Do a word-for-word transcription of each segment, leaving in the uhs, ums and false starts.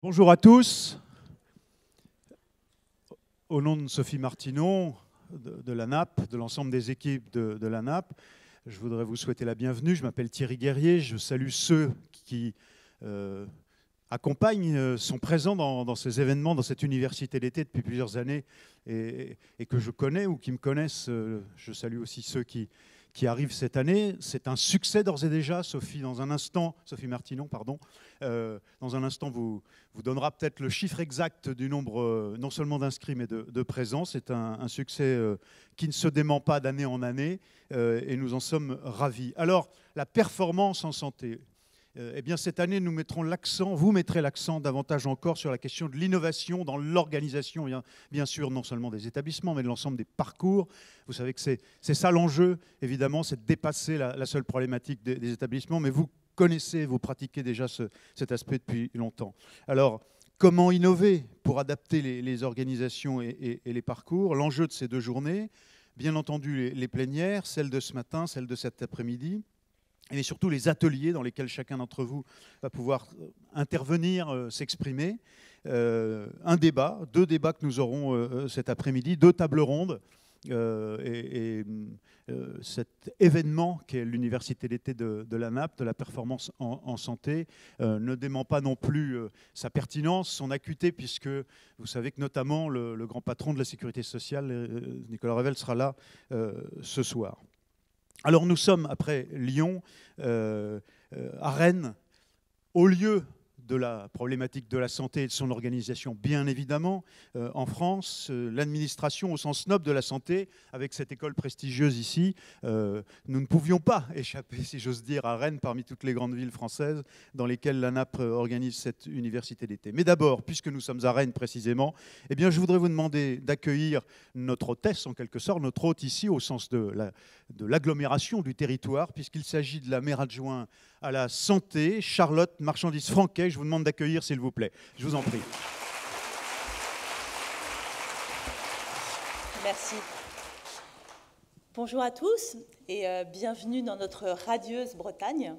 Bonjour à tous. Au nom de Sophie Martinon, de, de l'A N A P, de l'ensemble des équipes de, de l'A N A P, je voudrais vous souhaiter la bienvenue. Je m'appelle Thierry Guerrier. Je salue ceux qui euh, accompagnent, euh, sont présents dans, dans ces événements, dans cette université d'été depuis plusieurs années et, et que je connais ou qui me connaissent. Euh, je salue aussi ceux qui... qui arrive cette année. C'est un succès d'ores et déjà. Sophie, dans un instant, Sophie Martinon, pardon, euh, dans un instant, vous, vous donnera peut-être le chiffre exact du nombre, euh, non seulement d'inscrits, mais de, de présents. C'est un, un succès euh, qui ne se dément pas d'année en année, euh, et nous en sommes ravis. Alors, la performance en santé. Eh bien, cette année, nous mettrons l'accent, vous mettrez l'accent davantage encore sur la question de l'innovation dans l'organisation, bien, bien sûr, non seulement des établissements, mais de l'ensemble des parcours. Vous savez que c'est ça l'enjeu, évidemment, c'est de dépasser la, la seule problématique des, des établissements, mais vous connaissez, vous pratiquez déjà ce, cet aspect depuis longtemps. Alors, comment innover pour adapter les, les organisations et, et, et les parcours? L'enjeu de ces deux journées, bien entendu, les, les plénières, celle de ce matin, celle de cet après-midi, et surtout les ateliers dans lesquels chacun d'entre vous va pouvoir intervenir, euh, s'exprimer. Euh, un débat, deux débats que nous aurons euh, cet après-midi, deux tables rondes. Euh, et, et euh, cet événement qu'est l'université d'été de, de l'A N A P, de la performance en, en santé, euh, ne dément pas non plus euh, sa pertinence, son acuité, puisque vous savez que notamment le, le grand patron de la sécurité sociale, euh, Nicolas Revel, sera là euh, ce soir. Alors nous sommes, après Lyon, euh, euh, à Rennes, au lieu de la problématique de la santé et de son organisation, bien évidemment. Euh, en France, euh, l'administration au sens noble de la santé, avec cette école prestigieuse ici, euh, nous ne pouvions pas échapper, si j'ose dire, à Rennes, parmi toutes les grandes villes françaises dans lesquelles l'A N A P organise cette université d'été. Mais d'abord, puisque nous sommes à Rennes précisément, eh bien, je voudrais vous demander d'accueillir notre hôtesse, en quelque sorte, notre hôte ici, au sens de la, de l'agglomération du territoire, puisqu'il s'agit de la maire adjointe à la santé, Charlotte Marchandise-Franquet. Je vous demande d'accueillir, s'il vous plaît. Je vous en prie. Merci. Bonjour à tous et euh, bienvenue dans notre radieuse Bretagne.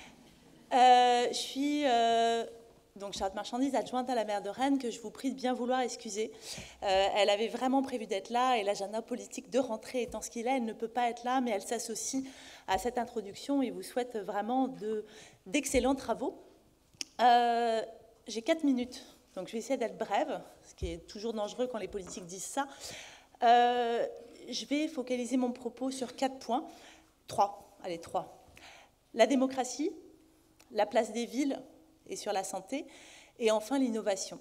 Euh, je suis euh, donc Charlotte Marchandise, adjointe à la maire de Rennes, que je vous prie de bien vouloir excuser. Euh, elle avait vraiment prévu d'être là et l'agenda politique de rentrée étant ce qu'il est, elle ne peut pas être là, mais elle s'associe à cette introduction et vous souhaite vraiment de, d'excellents travaux. Euh, J'ai quatre minutes, donc je vais essayer d'être brève, ce qui est toujours dangereux quand les politiques disent ça. Euh, je vais focaliser mon propos sur quatre points. Trois, allez, trois. La démocratie, la place des villes et sur la santé, et enfin l'innovation.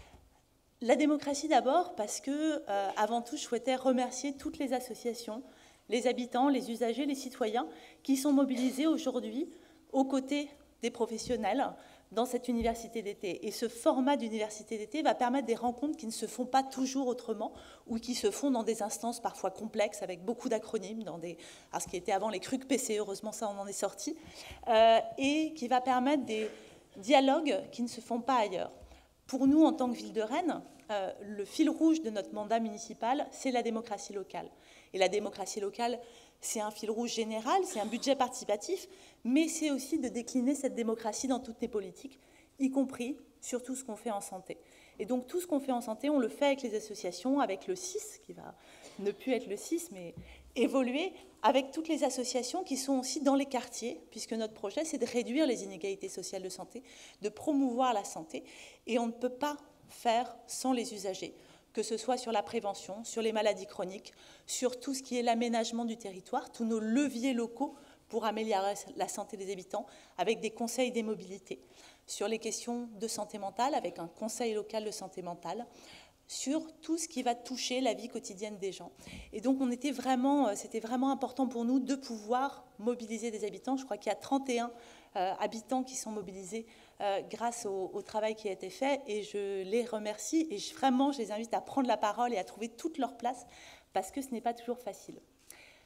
La démocratie d'abord, parce que, euh, avant tout, je souhaitais remercier toutes les associations, les habitants, les usagers, les citoyens, qui sont mobilisés aujourd'hui aux côtés des professionnels dans cette université d'été. Et ce format d'université d'été va permettre des rencontres qui ne se font pas toujours autrement ou qui se font dans des instances parfois complexes avec beaucoup d'acronymes, dans des, alors ce qui était avant les C R U C P C, heureusement ça on en est sorti, euh, et qui va permettre des dialogues qui ne se font pas ailleurs. Pour nous, en tant que ville de Rennes, euh, le fil rouge de notre mandat municipal, c'est la démocratie locale. Et la démocratie locale, c'est un fil rouge général, c'est un budget participatif, mais c'est aussi de décliner cette démocratie dans toutes les politiques, y compris sur tout ce qu'on fait en santé. Et donc tout ce qu'on fait en santé, on le fait avec les associations, avec le C I S, qui va ne plus être le C I S, mais évoluer, avec toutes les associations qui sont aussi dans les quartiers, puisque notre projet, c'est de réduire les inégalités sociales de santé, de promouvoir la santé, et on ne peut pas faire sans les usagers, que ce soit sur la prévention, sur les maladies chroniques, sur tout ce qui est l'aménagement du territoire, tous nos leviers locaux pour améliorer la santé des habitants, avec des conseils des mobilités, sur les questions de santé mentale, avec un conseil local de santé mentale, sur tout ce qui va toucher la vie quotidienne des gens. Et donc, on était vraiment, c'était vraiment important pour nous de pouvoir mobiliser des habitants. Je crois qu'il y a trente et un euh, habitants qui sont mobilisés euh, grâce au, au travail qui a été fait, et je les remercie. Et je, vraiment, je les invite à prendre la parole et à trouver toute leur place, parce que ce n'est pas toujours facile.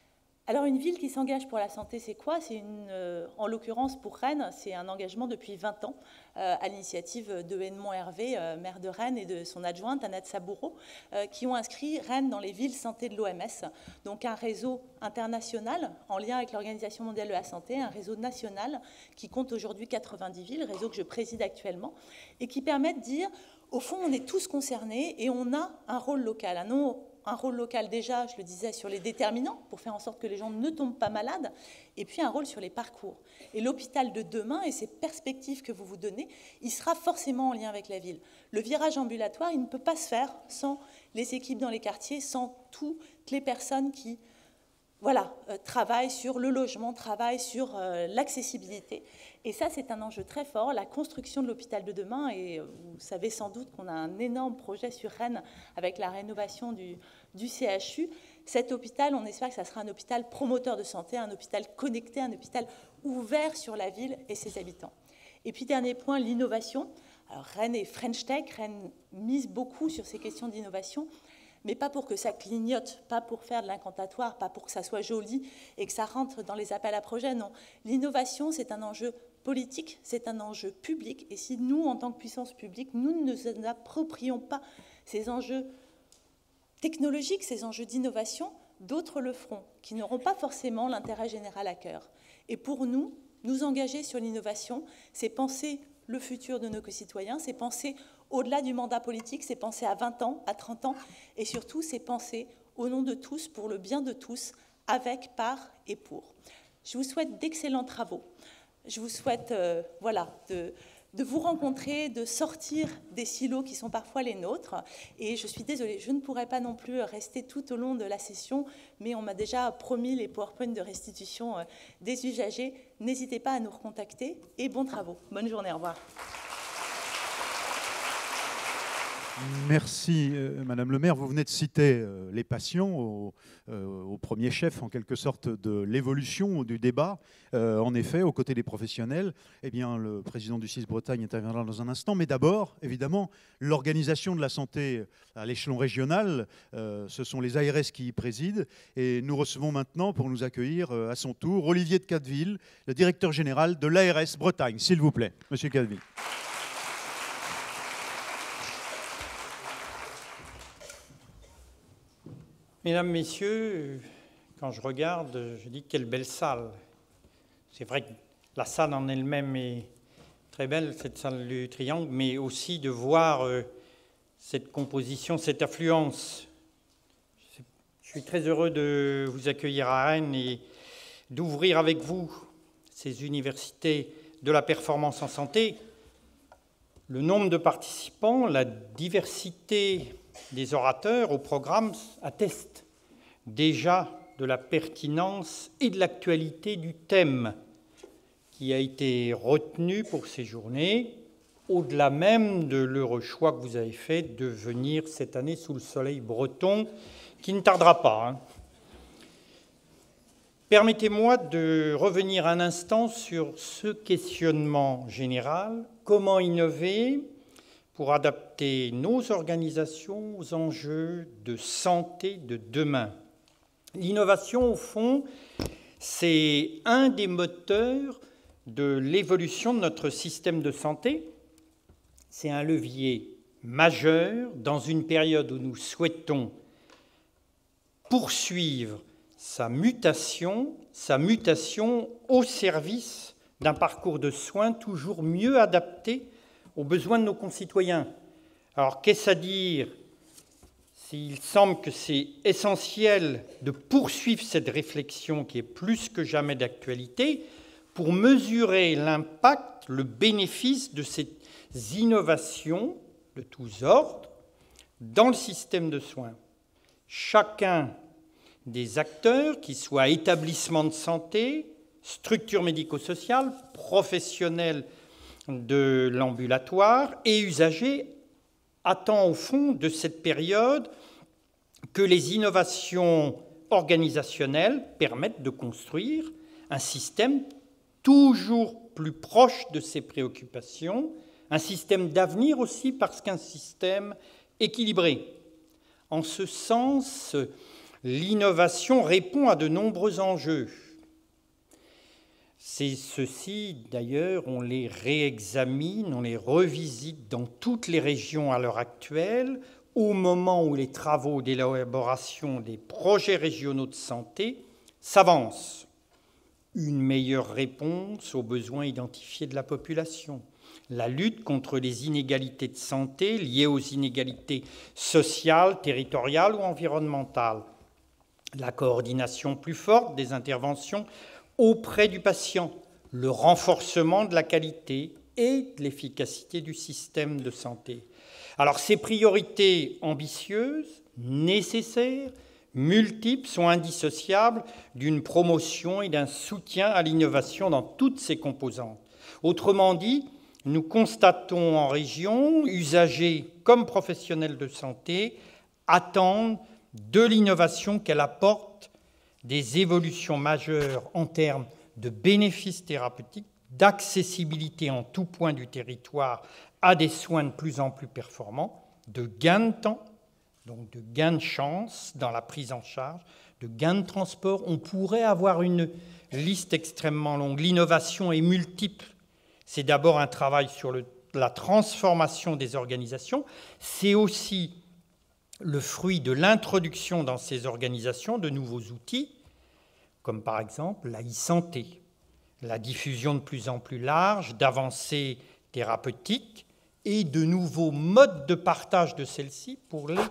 Alors une ville qui s'engage pour la santé, c'est quoi? C'est une, euh, en l'occurrence pour Rennes, c'est un engagement depuis vingt ans euh, à l'initiative de Edmond Hervé, euh, maire de Rennes, et de son adjointe Annette Saboureau, euh, qui ont inscrit Rennes dans les villes santé de l'O M S. Donc un réseau international en lien avec l'Organisation mondiale de la santé, un réseau national qui compte aujourd'hui quatre-vingt-dix villes, réseau que je préside actuellement, et qui permet de dire, au fond, on est tous concernés et on a un rôle local, un non un rôle local déjà, je le disais, sur les déterminants, pour faire en sorte que les gens ne tombent pas malades, et puis un rôle sur les parcours. Et l'hôpital de demain et ces perspectives que vous vous donnez, il sera forcément en lien avec la ville. Le virage ambulatoire, il ne peut pas se faire sans les équipes dans les quartiers, sans toutes les personnes qui voilà, euh, travaillent sur le logement, travaillent sur euh, l'accessibilité. Et ça, c'est un enjeu très fort, la construction de l'hôpital de demain. Et vous savez sans doute qu'on a un énorme projet sur Rennes avec la rénovation du, du C H U. Cet hôpital, on espère que ça sera un hôpital promoteur de santé, un hôpital connecté, un hôpital ouvert sur la ville et ses habitants. Et puis, dernier point, l'innovation. Alors, Rennes est French Tech, Rennes mise beaucoup sur ces questions d'innovation, mais pas pour que ça clignote, pas pour faire de l'incantatoire, pas pour que ça soit joli et que ça rentre dans les appels à projets, non. L'innovation, c'est un enjeu politique, c'est un enjeu public, et si nous, en tant que puissance publique, nous ne nous approprions pas ces enjeux technologiques, ces enjeux d'innovation, d'autres le feront, qui n'auront pas forcément l'intérêt général à cœur. Et pour nous, nous engager sur l'innovation, c'est penser le futur de nos concitoyens, c'est penser au-delà du mandat politique, c'est penser à vingt ans, à trente ans, et surtout, c'est penser au nom de tous, pour le bien de tous, avec, par et pour. Je vous souhaite d'excellents travaux. Je vous souhaite euh, voilà, de, de vous rencontrer, de sortir des silos qui sont parfois les nôtres. Et je suis désolée, je ne pourrai pas non plus rester tout au long de la session, mais on m'a déjà promis les PowerPoint de restitution euh, des usagers. N'hésitez pas à nous recontacter et bons travaux. Bonne journée, au revoir. Merci, euh, Madame le maire. Vous venez de citer euh, les patients au, euh, au premier chef, en quelque sorte, de l'évolution du débat. Euh, en effet, aux côtés des professionnels, eh bien, le président du C I S Bretagne interviendra dans un instant. Mais d'abord, évidemment, l'organisation de la santé à l'échelon régional, euh, ce sont les A R S qui y président. Et nous recevons maintenant, pour nous accueillir euh, à son tour, Olivier de Cadeville, le directeur général de l'A R S Bretagne. S'il vous plaît, Monsieur Cadeville. Mesdames, Messieurs, quand je regarde, je dis quelle belle salle. C'est vrai que la salle en elle-même est très belle, cette salle du Triangle, mais aussi de voir cette composition, cette affluence. Je suis très heureux de vous accueillir à Rennes et d'ouvrir avec vous ces universités de la performance en santé. Le nombre de participants, la diversité des orateurs au programme attestent déjà de la pertinence et de l'actualité du thème qui a été retenu pour ces journées, au-delà même de l'heureux choix que vous avez fait de venir cette année sous le soleil breton, qui ne tardera pas. Hein. Permettez-moi de revenir un instant sur ce questionnement général. Comment innover pour adapter nos organisations aux enjeux de santé de demain? L'innovation, au fond, c'est un des moteurs de l'évolution de notre système de santé. C'est un levier majeur dans une période où nous souhaitons poursuivre sa mutation, sa mutation au service d'un parcours de soins toujours mieux adapté aux besoins de nos concitoyens. Alors, qu'est-ce à dire? Il semble que c'est essentiel de poursuivre cette réflexion qui est plus que jamais d'actualité pour mesurer l'impact, le bénéfice de ces innovations de tous ordres dans le système de soins. Chacun des acteurs, qu'ils soient établissements de santé, structures médico-sociales, professionnels de l'ambulatoire et usagers, attend au fond de cette période que les innovations organisationnelles permettent de construire un système toujours plus proche de ses préoccupations, un système d'avenir aussi parce qu'un système équilibré. En ce sens, l'innovation répond à de nombreux enjeux. C'est ceux-ci, d'ailleurs, on les réexamine, on les revisite dans toutes les régions à l'heure actuelle, au moment où les travaux d'élaboration des projets régionaux de santé s'avancent. Une meilleure réponse aux besoins identifiés de la population, la lutte contre les inégalités de santé liées aux inégalités sociales, territoriales ou environnementales, la coordination plus forte des interventions auprès du patient, le renforcement de la qualité et de l'efficacité du système de santé. Alors ces priorités ambitieuses, nécessaires, multiples, sont indissociables d'une promotion et d'un soutien à l'innovation dans toutes ses composantes. Autrement dit, nous constatons en région, usagers comme professionnels de santé, attendent de l'innovation qu'elle apporte des évolutions majeures en termes de bénéfices thérapeutiques, d'accessibilité en tout point du territoire à des soins de plus en plus performants, de gains de temps, donc de gains de chance dans la prise en charge, de gains de transport. On pourrait avoir une liste extrêmement longue. L'innovation est multiple. C'est d'abord un travail sur le, la transformation des organisations. C'est aussi le fruit de l'introduction dans ces organisations de nouveaux outils, comme par exemple la e-santé, la diffusion de plus en plus large d'avancées thérapeutiques et de nouveaux modes de partage de celles-ci pour les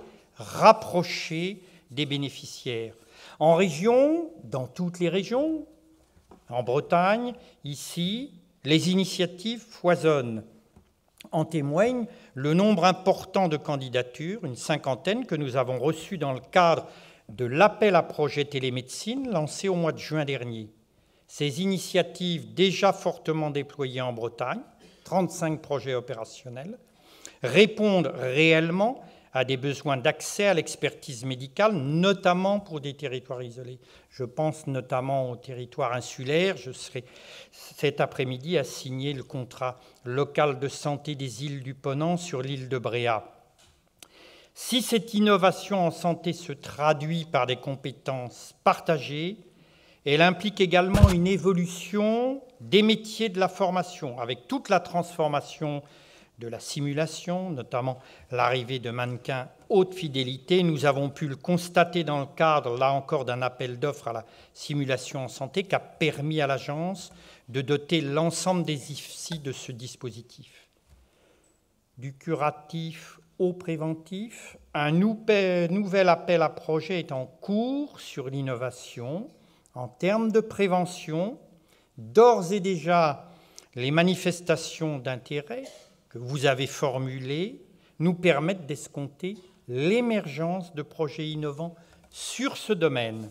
rapprocher des bénéficiaires. En région, dans toutes les régions, en Bretagne, ici, les initiatives foisonnent. En témoigne le nombre important de candidatures, une cinquantaine, que nous avons reçues dans le cadre de l'appel à projet télémédecine lancé au mois de juin dernier. Ces initiatives déjà fortement déployées en Bretagne, trente-cinq projets opérationnels, répondent réellement à des besoins d'accès à l'expertise médicale, notamment pour des territoires isolés. Je pense notamment aux territoires insulaires. Je serai cet après-midi à signer le contrat local de santé des îles du Ponant sur l'île de Bréhat. Si cette innovation en santé se traduit par des compétences partagées, elle implique également une évolution des métiers de la formation, avec toute la transformation de la simulation, notamment l'arrivée de mannequins haute fidélité. Nous avons pu le constater dans le cadre, là encore, d'un appel d'offres à la simulation en santé qui a permis à l'agence de doter l'ensemble des I F S I de ce dispositif. Du curatif au préventif, un nouvel appel à projet est en cours sur l'innovation. En termes de prévention, d'ores et déjà, les manifestations d'intérêt que vous avez formulées nous permettent d'escompter l'émergence de projets innovants sur ce domaine.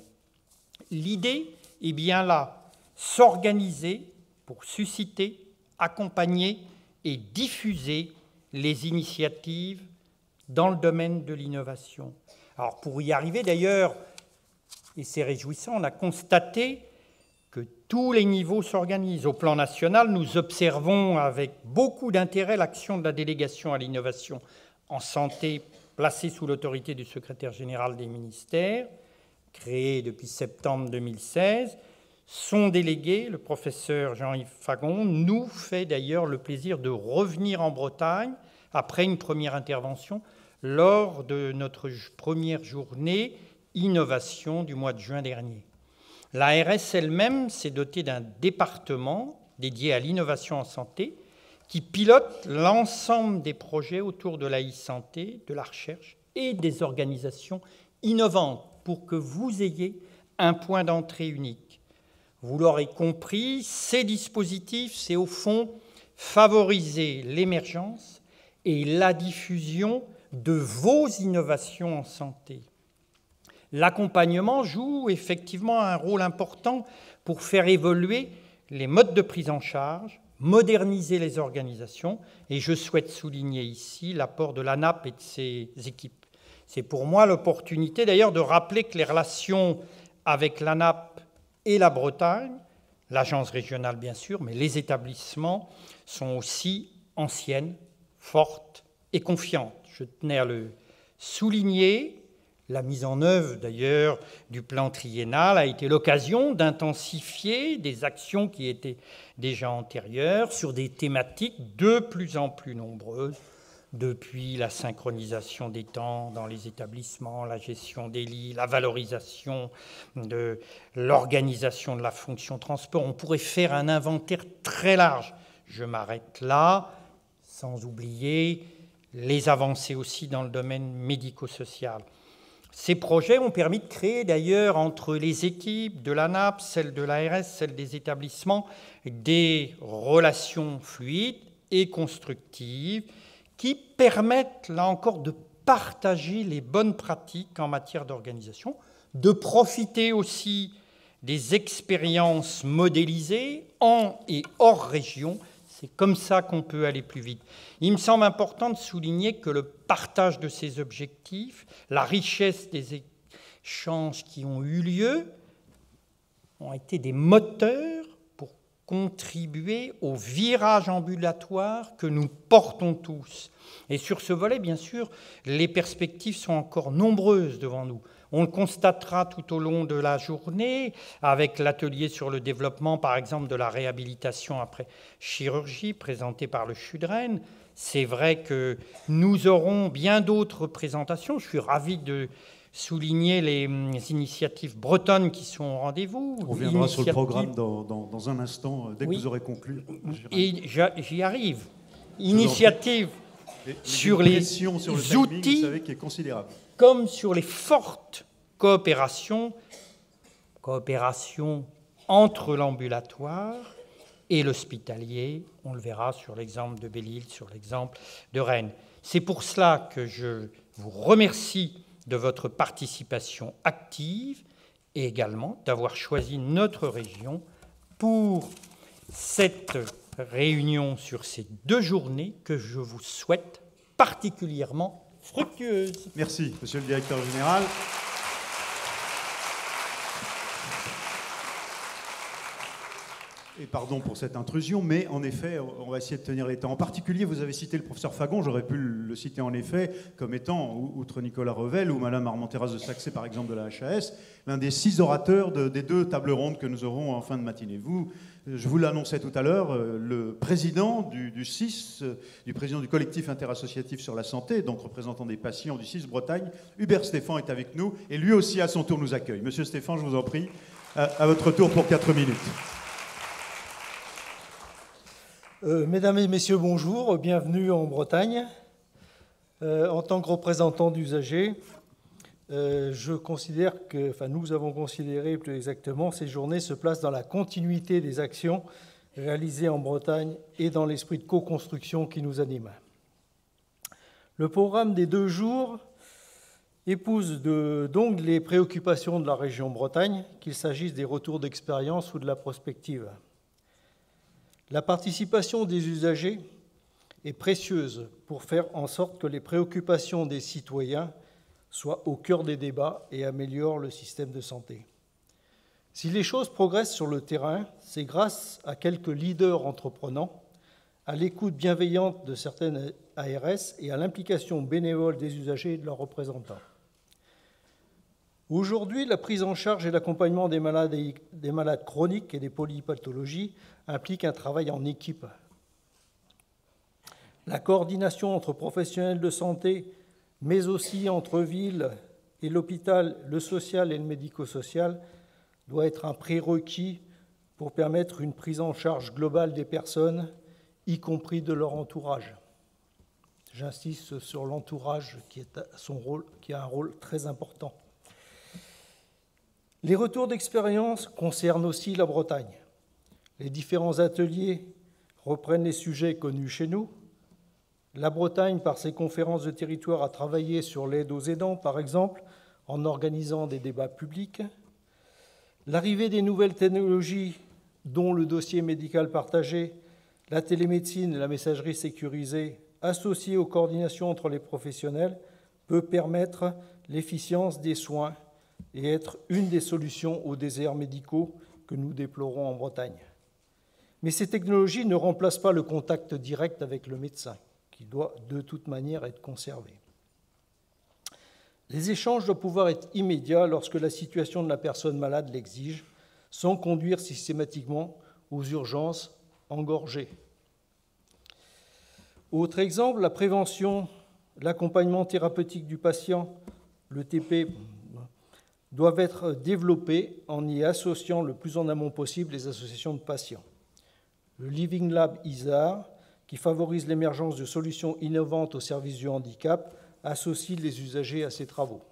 L'idée est bien là, s'organiser pour susciter, accompagner et diffuser les initiatives dans le domaine de l'innovation. Alors pour y arriver d'ailleurs, et c'est réjouissant, on a constaté que tous les niveaux s'organisent. Au plan national, nous observons avec beaucoup d'intérêt l'action de la délégation à l'innovation en santé placée sous l'autorité du secrétaire général des ministères, créée depuis septembre deux mille seize. Son délégué, le professeur Jean-Yves Fagon, nous fait d'ailleurs le plaisir de revenir en Bretagne après une première intervention lors de notre première journée innovation du mois de juin dernier. L'A R S elle-même s'est dotée d'un département dédié à l'innovation en santé qui pilote l'ensemble des projets autour de la e-santé, de la recherche et des organisations innovantes pour que vous ayez un point d'entrée unique. Vous l'aurez compris, ces dispositifs, c'est au fond favoriser l'émergence et la diffusion de vos innovations en santé. L'accompagnement joue effectivement un rôle important pour faire évoluer les modes de prise en charge, moderniser les organisations, et je souhaite souligner ici l'apport de l'A N A P et de ses équipes. C'est pour moi l'opportunité d'ailleurs de rappeler que les relations avec l'A N A P et la Bretagne, l'agence régionale bien sûr, mais les établissements sont aussi anciennes, fortes et confiantes. Je tenais à le souligner. La mise en œuvre, d'ailleurs, du plan triennal a été l'occasion d'intensifier des actions qui étaient déjà antérieures sur des thématiques de plus en plus nombreuses, depuis la synchronisation des temps dans les établissements, la gestion des lits, la valorisation de l'organisation de la fonction transport. On pourrait faire un inventaire très large. Je m'arrête là, sans oublier les avancées aussi dans le domaine médico-social. Ces projets ont permis de créer d'ailleurs entre les équipes de l'A N A P, celles de l'A R S, celles des établissements, des relations fluides et constructives qui permettent, là encore, de partager les bonnes pratiques en matière d'organisation, de profiter aussi des expériences modélisées en et hors région. C'est comme ça qu'on peut aller plus vite. Il me semble important de souligner que le partage de ces objectifs, la richesse des échanges qui ont eu lieu, ont été des moteurs pour contribuer au virage ambulatoire que nous portons tous. Et sur ce volet, bien sûr, les perspectives sont encore nombreuses devant nous. On le constatera tout au long de la journée avec l'atelier sur le développement, par exemple, de la réhabilitation après chirurgie présenté par le C H U de Rennes. C'est vrai que nous aurons bien d'autres présentations. Je suis ravi de souligner les initiatives bretonnes qui sont au rendez-vous. On reviendra sur le programme dans, dans, dans un instant, dès que oui. vous aurez conclu. Et j'y arrive. Initiative les, les sur les sur le outils, timing, vous savez, qui est considérable. Comme sur les fortes coopérations, coopération entre l'ambulatoire et l'hospitalier. On le verra sur l'exemple de Belle-Île, sur l'exemple de Rennes. C'est pour cela que je vous remercie de votre participation active et également d'avoir choisi notre région pour cette réunion sur ces deux journées que je vous souhaite particulièrement fructueuse. Merci, monsieur le directeur général. Et pardon pour cette intrusion, mais en effet, on va essayer de tenir les temps. En particulier, vous avez cité le professeur Fagon, j'aurais pu le citer en effet comme étant, outre Nicolas Revel ou Madame Armand-Terrasse de Saxé, par exemple, de la H A S, l'un des six orateurs de, des deux tables rondes que nous aurons en fin de matinée. Vous, je vous l'annonçais tout à l'heure, le président du, du C I S, du président du collectif interassociatif sur la santé, donc représentant des patients du C I S Bretagne, Hubert Stéphan est avec nous, et lui aussi, à son tour, nous accueille. Monsieur Stéphan, je vous en prie, à, à votre tour pour quatre minutes. Euh, mesdames et messieurs, bonjour, bienvenue en Bretagne. Euh, en tant que représentant d'usagers, euh, je considère que, enfin nous avons considéré plus exactement, ces journées se placent dans la continuité des actions réalisées en Bretagne et dans l'esprit de co-construction qui nous anime. Le programme des deux jours épouse de, donc les préoccupations de la région Bretagne, qu'il s'agisse des retours d'expérience ou de la prospective. La participation des usagers est précieuse pour faire en sorte que les préoccupations des citoyens soient au cœur des débats et améliorent le système de santé. Si les choses progressent sur le terrain, c'est grâce à quelques leaders entreprenants, à l'écoute bienveillante de certaines A R S et à l'implication bénévole des usagers et de leurs représentants. Aujourd'hui, la prise en charge et l'accompagnement des malades, des malades chroniques et des polypathologies implique un travail en équipe. La coordination entre professionnels de santé, mais aussi entre villes et l'hôpital, le social et le médico-social, doit être un prérequis pour permettre une prise en charge globale des personnes, y compris de leur entourage. J'insiste sur l'entourage qui, est son rôle, qui a un rôle très important. Les retours d'expérience concernent aussi la Bretagne. Les différents ateliers reprennent les sujets connus chez nous. La Bretagne, par ses conférences de territoire, a travaillé sur l'aide aux aidants, par exemple, en organisant des débats publics. L'arrivée des nouvelles technologies, dont le dossier médical partagé, la télémédecine et la messagerie sécurisée, associée aux coordinations entre les professionnels, peut permettre l'efficience des soins et être une des solutions aux déserts médicaux que nous déplorons en Bretagne. Mais ces technologies ne remplacent pas le contact direct avec le médecin, qui doit de toute manière être conservé. Les échanges doivent pouvoir être immédiats lorsque la situation de la personne malade l'exige, sans conduire systématiquement aux urgences engorgées. Autre exemple, la prévention, l'accompagnement thérapeutique du patient, le T P, doivent être développés en y associant le plus en amont possible les associations de patients. Le Living Lab I S A R, qui favorise l'émergence de solutions innovantes au service du handicap, associe les usagers à ces travaux.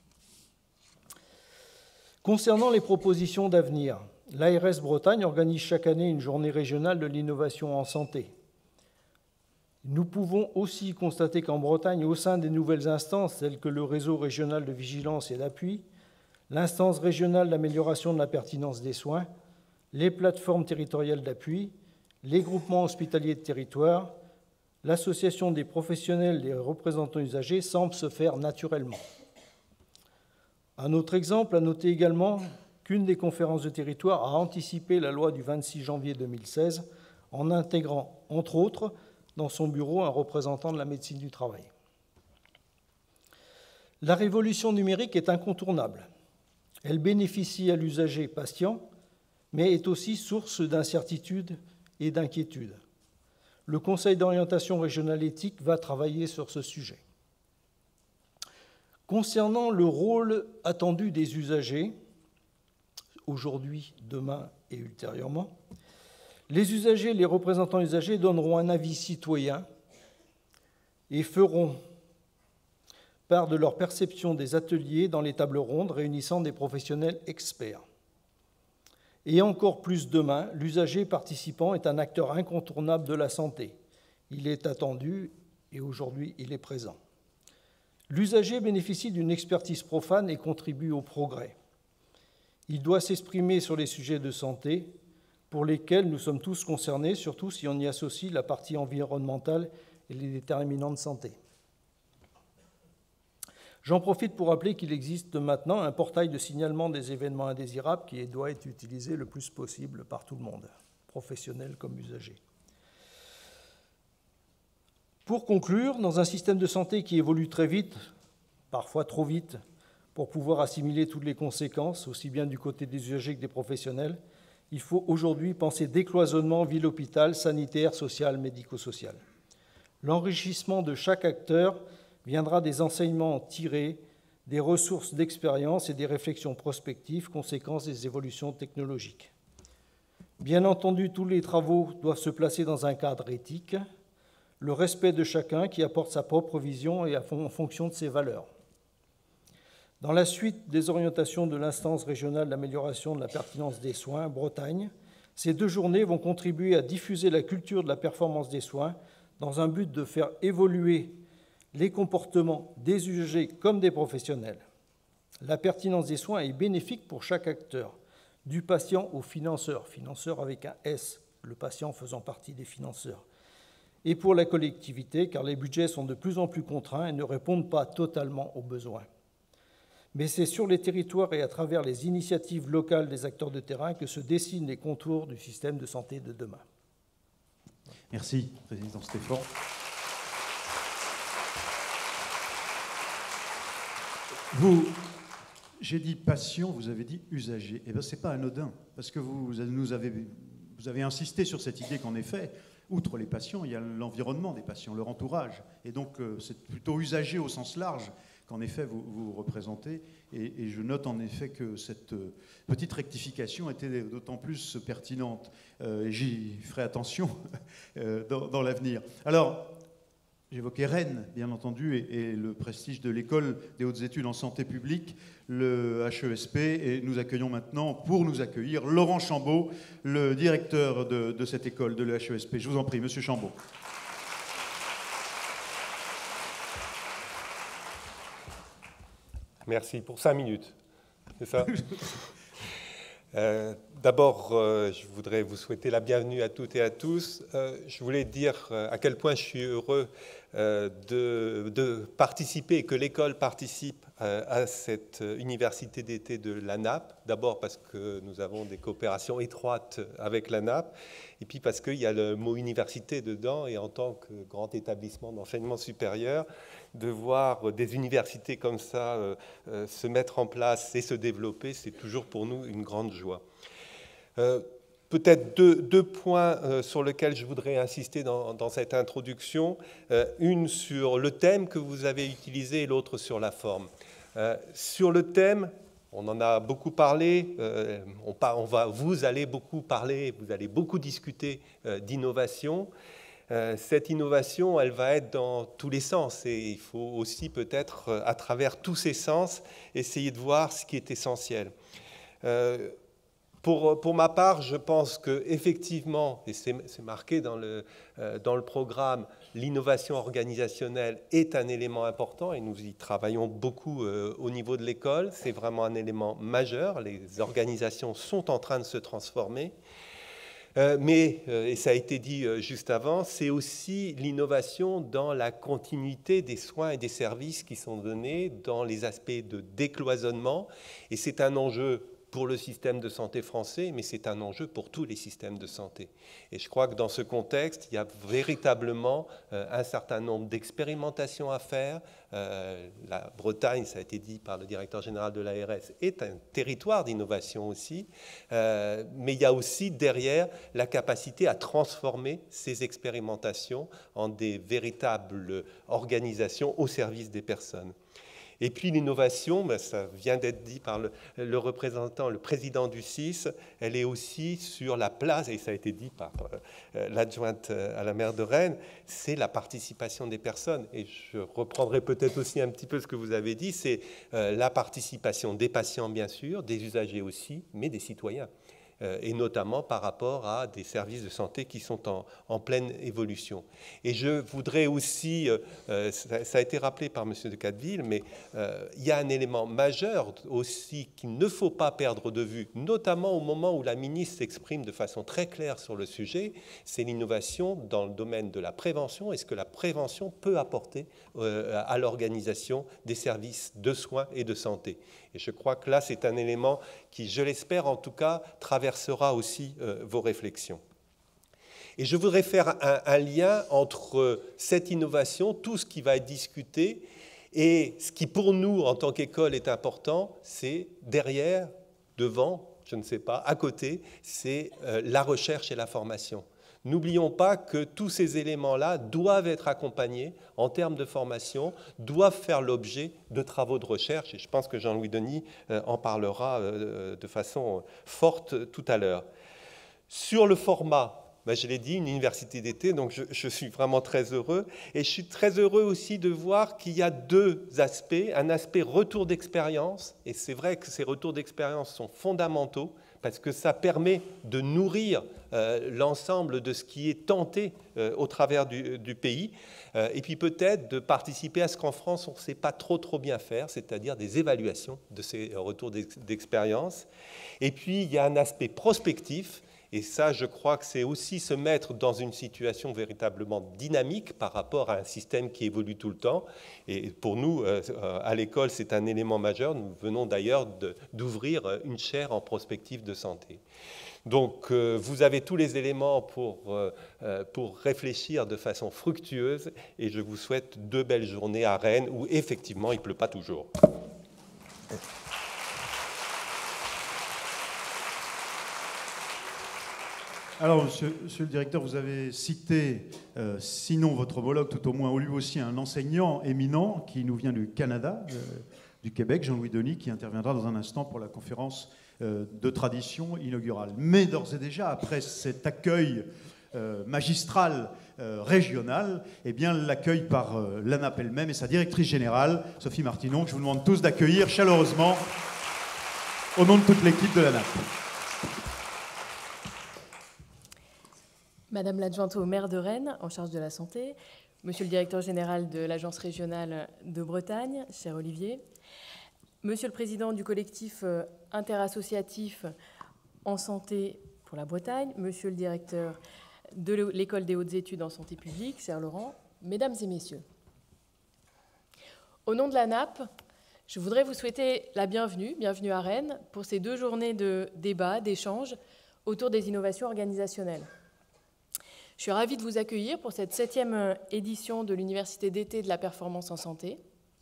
Concernant les propositions d'avenir, l'A R S Bretagne organise chaque année une journée régionale de l'innovation en santé. Nous pouvons aussi constater qu'en Bretagne, au sein des nouvelles instances telles que le réseau régional de vigilance et d'appui, l'instance régionale d'amélioration de la pertinence des soins, les plateformes territoriales d'appui, les groupements hospitaliers de territoire, l'association des professionnels et des représentants usagers semble se faire naturellement. Un autre exemple, à noter également qu'une des conférences de territoire a anticipé la loi du vingt-six janvier deux mille seize en intégrant, entre autres, dans son bureau un représentant de la médecine du travail. La révolution numérique est incontournable. Elle bénéficie à l'usager patient, mais est aussi source d'incertitude et d'inquiétude. Le Conseil d'orientation régionale éthique va travailler sur ce sujet. Concernant le rôle attendu des usagers, aujourd'hui, demain et ultérieurement, les usagers, les représentants usagers donneront un avis citoyen et feront part de leur perception des ateliers dans les tables rondes réunissant des professionnels experts. Et encore plus demain, l'usager participant est un acteur incontournable de la santé. Il est attendu et aujourd'hui il est présent. L'usager bénéficie d'une expertise profane et contribue au progrès. Il doit s'exprimer sur les sujets de santé pour lesquels nous sommes tous concernés, surtout si on y associe la partie environnementale et les déterminants de santé. J'en profite pour rappeler qu'il existe maintenant un portail de signalement des événements indésirables qui doit être utilisé le plus possible par tout le monde, professionnels comme usagers. Pour conclure, dans un système de santé qui évolue très vite, parfois trop vite, pour pouvoir assimiler toutes les conséquences, aussi bien du côté des usagers que des professionnels, il faut aujourd'hui penser décloisonnement ville-hôpital, sanitaire, social, médico-social. L'enrichissement de chaque acteur viendra des enseignements tirés, des ressources d'expérience et des réflexions prospectives, conséquences des évolutions technologiques. Bien entendu, tous les travaux doivent se placer dans un cadre éthique, le respect de chacun qui apporte sa propre vision et en fonction de ses valeurs. Dans la suite des orientations de l'instance régionale d'amélioration de la pertinence des soins, Bretagne, ces deux journées vont contribuer à diffuser la culture de la performance des soins dans un but de faire évoluer les comportements des usagers comme des professionnels. La pertinence des soins est bénéfique pour chaque acteur, du patient au financeur, financeur avec un S, le patient faisant partie des financeurs, et pour la collectivité, car les budgets sont de plus en plus contraints et ne répondent pas totalement aux besoins. Mais c'est sur les territoires et à travers les initiatives locales des acteurs de terrain que se dessinent les contours du système de santé de demain. Merci, Président Stéphane. Vous, j'ai dit patient, vous avez dit usager. Eh bien, ce n'est pas anodin, parce que vous, nous avez, vous avez insisté sur cette idée qu'en effet, outre les patients, il y a l'environnement des patients, leur entourage. Et donc, euh, c'est plutôt usager au sens large qu'en effet, vous, vous représentez. Et, et je note en effet que cette euh, petite rectification était d'autant plus pertinente. Euh, et j'y ferai attention euh, dans, dans l'avenir. Alors, j'évoquais Rennes, bien entendu, et, et le prestige de l'École des hautes études en santé publique, le H E S P, et nous accueillons maintenant, pour nous accueillir, Laurent Chambaud, le directeur de, de cette école, de l'E H E S P. Je vous en prie, Monsieur Chambaud. Merci pour cinq minutes, c'est ça? Euh, D'abord, euh, je voudrais vous souhaiter la bienvenue à toutes et à tous. Euh, je voulais dire euh, à quel point je suis heureux euh, de, de participer, que l'école participe euh, à cette université d'été de l'A N A P. D'abord parce que nous avons des coopérations étroites avec l'A N A P, et puis parce qu'il y a le mot université dedans, et en tant que grand établissement d'enseignement supérieur, de voir des universités comme ça euh, euh, se mettre en place et se développer, c'est toujours pour nous une grande joie. Euh, Peut-être deux, deux points euh, sur lesquels je voudrais insister dans, dans cette introduction. Euh, une sur le thème que vous avez utilisé et l'autre sur la forme. Euh, sur le thème, on en a beaucoup parlé, euh, on, on va, vous allez beaucoup parler, vous allez beaucoup discuter euh, d'innovation. Euh, cette innovation, elle va être dans tous les sens, et il faut aussi peut-être, à travers tous ces sens, essayer de voir ce qui est essentiel. Euh, Pour, pour ma part, je pense qu'effectivement, et c'est marqué dans le, euh, dans le programme, l'innovation organisationnelle est un élément important, et nous y travaillons beaucoup euh, au niveau de l'école. C'est vraiment un élément majeur. Les organisations sont en train de se transformer. Euh, mais, euh, et ça a été dit euh, juste avant, c'est aussi l'innovation dans la continuité des soins et des services qui sont donnés, dans les aspects de décloisonnement. Et c'est un enjeu pour le système de santé français, mais c'est un enjeu pour tous les systèmes de santé. Et je crois que dans ce contexte, il y a véritablement euh, un certain nombre d'expérimentations à faire. Euh, la Bretagne, ça a été dit par le directeur général de l'A R S, est un territoire d'innovation aussi, euh, mais il y a aussi derrière la capacité à transformer ces expérimentations en des véritables organisations au service des personnes. Et puis l'innovation, ben ça vient d'être dit par le, le représentant, le président du C I S, elle est aussi sur la place, et ça a été dit par euh, l'adjointe à la maire de Rennes, c'est la participation des personnes. Et je reprendrai peut-être aussi un petit peu ce que vous avez dit, c'est euh, la participation des patients, bien sûr, des usagers aussi, mais des citoyens. Et notamment par rapport à des services de santé qui sont en, en pleine évolution. Et je voudrais aussi, euh, ça, ça a été rappelé par M. de Catteville, mais euh, il y a un élément majeur aussi qu'il ne faut pas perdre de vue, notamment au moment où la ministre s'exprime de façon très claire sur le sujet, c'est l'innovation dans le domaine de la prévention et ce que la prévention peut apporter euh, à l'organisation des services de soins et de santé. Et je crois que là, c'est un élément qui, je l'espère en tout cas, traversera aussi euh, vos réflexions. Et je voudrais faire un, un lien entre cette innovation, tout ce qui va être discuté, et ce qui pour nous, en tant qu'école, est important, c'est derrière, devant, je ne sais pas, à côté, c'est euh, la recherche et la formation. N'oublions pas que tous ces éléments-là doivent être accompagnés en termes de formation, doivent faire l'objet de travaux de recherche, et je pense que Jean-Louis Denis en parlera de façon forte tout à l'heure. Sur le format, ben je l'ai dit, une université d'été, donc je, je suis vraiment très heureux, et je suis très heureux aussi de voir qu'il y a deux aspects, un aspect retour d'expérience, et c'est vrai que ces retours d'expérience sont fondamentaux, parce que ça permet de nourrir euh, l'ensemble de ce qui est tenté euh, au travers du, du pays, euh, et puis peut-être de participer à ce qu'en France, on ne sait pas trop, trop bien faire, c'est-à-dire des évaluations de ces retours d'expérience. Et puis, il y a un aspect prospectif, et ça, je crois que c'est aussi se mettre dans une situation véritablement dynamique par rapport à un système qui évolue tout le temps. Et pour nous, à l'école, c'est un élément majeur. Nous venons d'ailleurs d'ouvrir une chaire en prospective de santé. Donc, vous avez tous les éléments pour, pour réfléchir de façon fructueuse. Et je vous souhaite deux belles journées à Rennes, où effectivement, il ne pleut pas toujours. Alors, monsieur, monsieur le directeur, vous avez cité, euh, sinon votre homologue, tout au moins lui aussi, un enseignant éminent qui nous vient du Canada, euh, du Québec, Jean-Louis Denis, qui interviendra dans un instant pour la conférence euh, de tradition inaugurale. Mais d'ores et déjà, après cet accueil euh, magistral euh, régional, eh bien, l'accueil par euh, l'A N A P elle-même et sa directrice générale, Sophie Martinon, que je vous demande tous d'accueillir chaleureusement au nom de toute l'équipe de l'A N A P. Madame l'adjointe au maire de Rennes, en charge de la santé, Monsieur le directeur général de l'Agence régionale de Bretagne, cher Olivier, Monsieur le président du collectif interassociatif en santé pour la Bretagne, Monsieur le directeur de l'École des hautes études en santé publique, cher Laurent, mesdames et messieurs, au nom de la N A P, je voudrais vous souhaiter la bienvenue, bienvenue à Rennes, pour ces deux journées de débat, d'échange autour des innovations organisationnelles. Je suis ravie de vous accueillir pour cette septième édition de l'Université d'été de la performance en santé.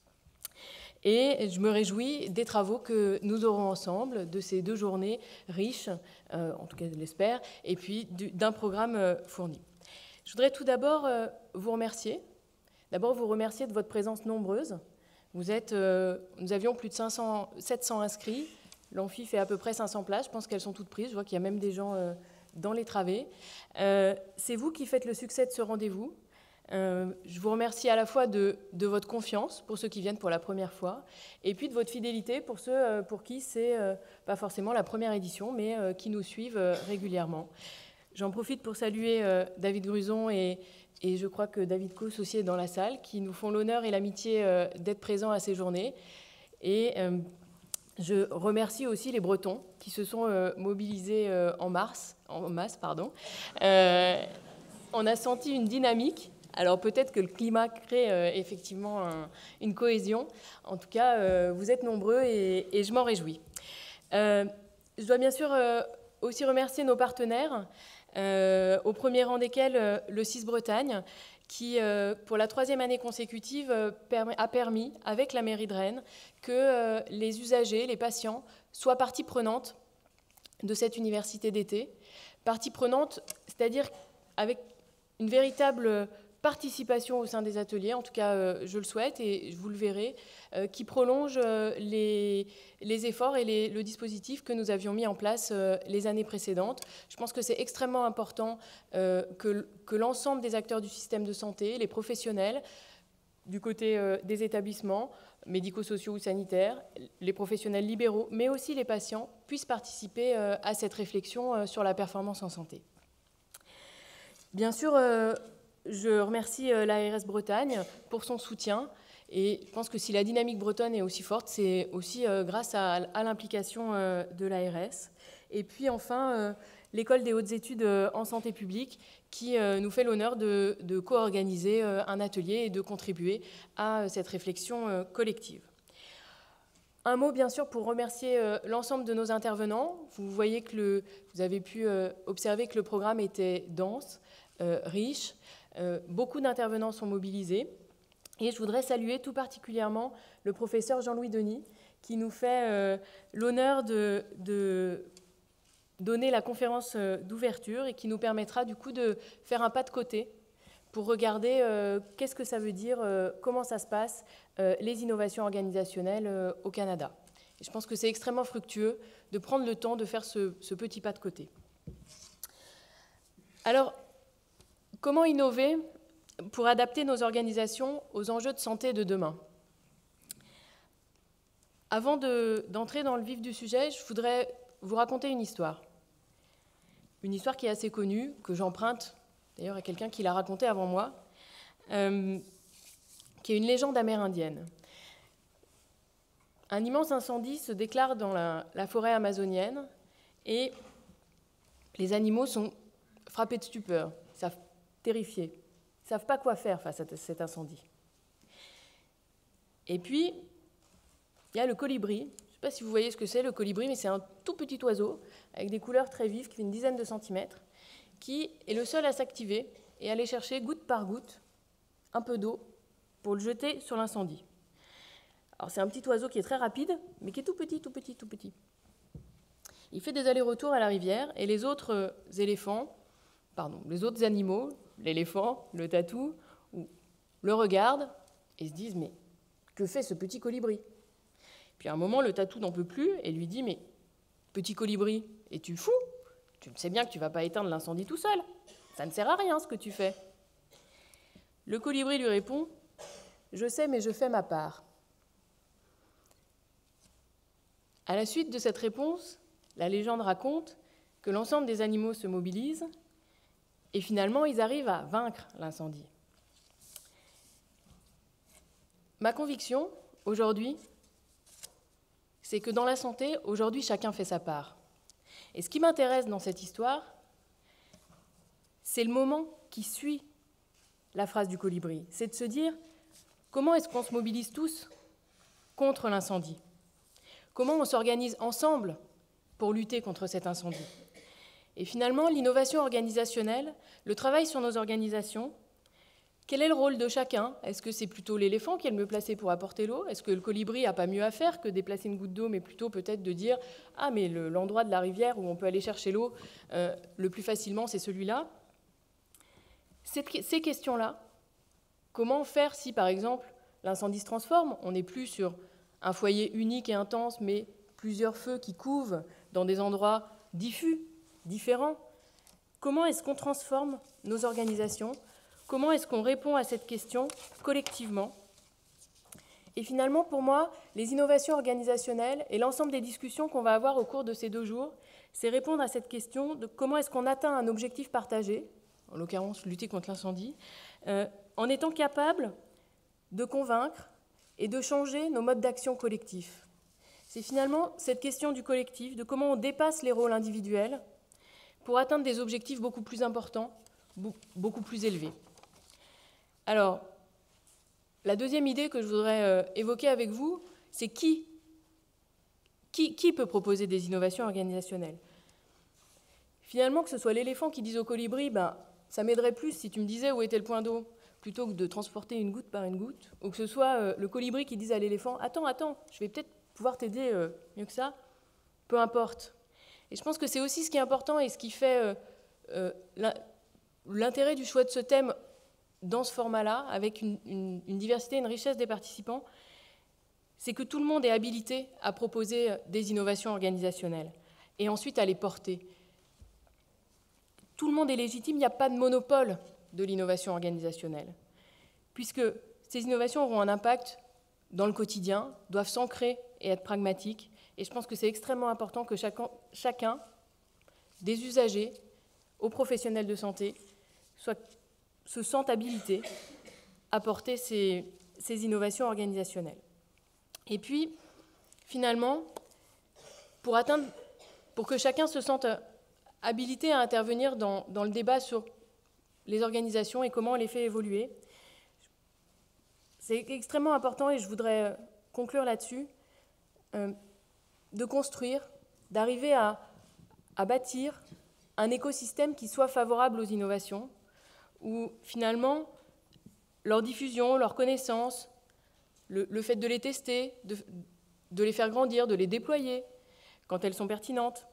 Et je me réjouis des travaux que nous aurons ensemble, de ces deux journées riches, euh, en tout cas je l'espère, et puis d'un programme euh, fourni. Je voudrais tout d'abord euh, vous remercier. D'abord vous remercier de votre présence nombreuse. Vous êtes, euh, nous avions plus de cinq cents, sept cents inscrits. L'amphi fait à peu près cinq cents places. Je pense qu'elles sont toutes prises. Je vois qu'il y a même des gens euh, dans les travées. Euh, c'est vous qui faites le succès de ce rendez-vous. Euh, je vous remercie à la fois de, de votre confiance pour ceux qui viennent pour la première fois et puis de votre fidélité pour ceux euh, pour qui c'est euh, pas forcément la première édition mais euh, qui nous suivent euh, régulièrement. J'en profite pour saluer euh, David Gruson et, et je crois que David Cos aussi est dans la salle qui nous font l'honneur et l'amitié euh, d'être présents à ces journées. Et euh, je remercie aussi les Bretons qui se sont euh, mobilisés euh, en, mars, en masse. Pardon. Euh, on a senti une dynamique. Alors peut-être que le climat crée euh, effectivement un, une cohésion. En tout cas, euh, vous êtes nombreux et, et je m'en réjouis. Euh, je dois bien sûr euh, aussi remercier nos partenaires, euh, au premier rang desquels euh, le C I S Bretagne, qui, euh, pour la troisième année consécutive, euh, permet, a permis, avec la mairie de Rennes, que euh, les usagers, les patients, soient partie prenante de cette université d'été. Partie prenante, c'est-à-dire avec une véritable participation au sein des ateliers, en tout cas euh, je le souhaite et vous le verrez, euh, qui prolonge euh, les, les efforts et les, le dispositif que nous avions mis en place euh, les années précédentes. Je pense que c'est extrêmement important euh, que, que l'ensemble des acteurs du système de santé, les professionnels, du côté euh, des établissements médico-sociaux ou sanitaires, les professionnels libéraux, mais aussi les patients, puissent participer euh, à cette réflexion euh, sur la performance en santé. Bien sûr, euh, je remercie l'A R S Bretagne pour son soutien et je pense que si la dynamique bretonne est aussi forte, c'est aussi euh, grâce à, à l'implication euh, de l'A R S. Et puis enfin, euh, l'École des hautes études euh, en santé publique qui euh, nous fait l'honneur de, de co-organiser euh, un atelier et de contribuer à euh, cette réflexion euh, collective. Un mot bien sûr pour remercier euh, l'ensemble de nos intervenants. Vous voyez que le, vous avez pu euh, observer que le programme était dense, euh, riche. Euh, beaucoup d'intervenants sont mobilisés et je voudrais saluer tout particulièrement le professeur Jean-Louis Denis qui nous fait euh, l'honneur de, de donner la conférence euh, d'ouverture et qui nous permettra du coup de faire un pas de côté pour regarder euh, qu'est-ce que ça veut dire, euh, comment ça se passe, euh, les innovations organisationnelles euh, au Canada. Et je pense que c'est extrêmement fructueux de prendre le temps de faire ce, ce petit pas de côté. Alors, comment innover pour adapter nos organisations aux enjeux de santé de demain? Avant de, d'entrer dans le vif du sujet, je voudrais vous raconter une histoire. Une histoire qui est assez connue, que j'emprunte d'ailleurs à quelqu'un qui l'a racontée avant moi, euh, qui est une légende amérindienne. Un immense incendie se déclare dans la, la forêt amazonienne et les animaux sont frappés de stupeur, ils savent terrifiés, ils ne savent pas quoi faire face à cet incendie. Et puis, il y a le colibri. Je ne sais pas si vous voyez ce que c'est, le colibri, mais c'est un tout petit oiseau avec des couleurs très vives qui fait une dizaine de centimètres, qui est le seul à s'activer et aller chercher goutte par goutte un peu d'eau pour le jeter sur l'incendie. Alors c'est un petit oiseau qui est très rapide, mais qui est tout petit, tout petit, tout petit. Il fait des allers-retours à la rivière et les autres éléphants, pardon, les autres animaux, l'éléphant, le tatou, le regardent et se disent « mais que fait ce petit colibri ?» Puis à un moment, le tatou n'en peut plus et lui dit « mais petit colibri, es-tu fou ? Tu sais bien que tu ne vas pas éteindre l'incendie tout seul. Ça ne sert à rien ce que tu fais. » Le colibri lui répond « je sais, mais je fais ma part. » À la suite de cette réponse, la légende raconte que l'ensemble des animaux se mobilisent et finalement, ils arrivent à vaincre l'incendie. Ma conviction, aujourd'hui, c'est que dans la santé, aujourd'hui, chacun fait sa part. Et ce qui m'intéresse dans cette histoire, c'est le moment qui suit la phrase du colibri. C'est de se dire comment est-ce qu'on se mobilise tous contre l'incendie? Comment on s'organise ensemble pour lutter contre cet incendie? Et finalement, l'innovation organisationnelle, le travail sur nos organisations, quel est le rôle de chacun? Est-ce que c'est plutôt l'éléphant qui est le mieux placé pour apporter l'eau? Est-ce que le colibri n'a pas mieux à faire que déplacer une goutte d'eau, mais plutôt peut-être de dire « Ah, mais le, l'endroit de la rivière où on peut aller chercher l'eau euh, le plus facilement, c'est celui-là ». Ces questions-là, comment faire si, par exemple, l'incendie se transforme? On n'est plus sur un foyer unique et intense, mais plusieurs feux qui couvent dans des endroits diffus, différents. Comment est-ce qu'on transforme nos organisations? Comment est-ce qu'on répond à cette question collectivement? Et finalement, pour moi, les innovations organisationnelles et l'ensemble des discussions qu'on va avoir au cours de ces deux jours, c'est répondre à cette question de comment est-ce qu'on atteint un objectif partagé, en l'occurrence lutter contre l'incendie, euh, en étant capable de convaincre et de changer nos modes d'action collectifs. C'est finalement cette question du collectif, de comment on dépasse les rôles individuels pour atteindre des objectifs beaucoup plus importants, beaucoup plus élevés. Alors, la deuxième idée que je voudrais euh, évoquer avec vous, c'est qui, qui, qui peut proposer des innovations organisationnelles? Finalement, que ce soit l'éléphant qui dise au colibri, ben, ça m'aiderait plus si tu me disais où était le point d'eau, plutôt que de transporter une goutte par une goutte, ou que ce soit euh, le colibri qui dise à l'éléphant, attends, attends, je vais peut-être pouvoir t'aider euh, mieux que ça, peu importe. Et je pense que c'est aussi ce qui est important et ce qui fait euh, euh, l'intérêt du choix de ce thème dans ce format-là, avec une, une, une diversité, une richesse des participants, c'est que tout le monde est habilité à proposer des innovations organisationnelles et ensuite à les porter. Tout le monde est légitime, il n'y a pas de monopole de l'innovation organisationnelle, puisque ces innovations auront un impact dans le quotidien, doivent s'ancrer et être pragmatiques, et je pense que c'est extrêmement important que chacun, chacun des usagers aux professionnels de santé soit se sentent habilités à porter ces, ces innovations organisationnelles. Et puis, finalement, pour, atteindre, pour que chacun se sente habilité à intervenir dans, dans le débat sur les organisations et comment on les fait évoluer, c'est extrêmement important, et je voudrais conclure là-dessus, euh, de construire, d'arriver à, à bâtir un écosystème qui soit favorable aux innovations, où finalement, leur diffusion, leur connaissance, le, le fait de les tester, de, de les faire grandir, de les déployer quand elles sont pertinentes,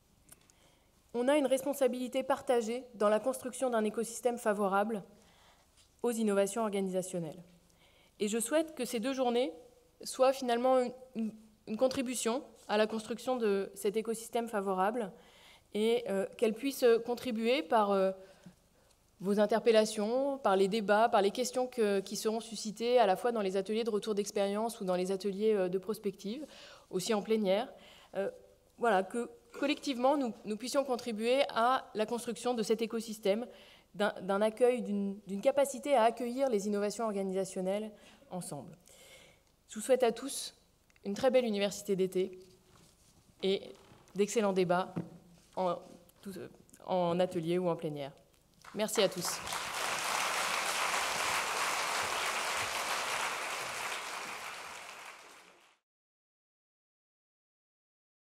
on a une responsabilité partagée dans la construction d'un écosystème favorable aux innovations organisationnelles. Et je souhaite que ces deux journées soient finalement une, une, une contribution à la construction de cet écosystème favorable et euh, qu'elles puissent contribuer par euh, vos interpellations, par les débats, par les questions que, qui seront suscitées à la fois dans les ateliers de retour d'expérience ou dans les ateliers de prospective, aussi en plénière. Euh, voilà, que collectivement, nous, nous puissions contribuer à la construction de cet écosystème, d'un, d'un accueil, d'une, d'une capacité à accueillir les innovations organisationnelles ensemble. Je vous souhaite à tous une très belle université d'été et d'excellents débats en, en atelier ou en plénière. Merci à tous.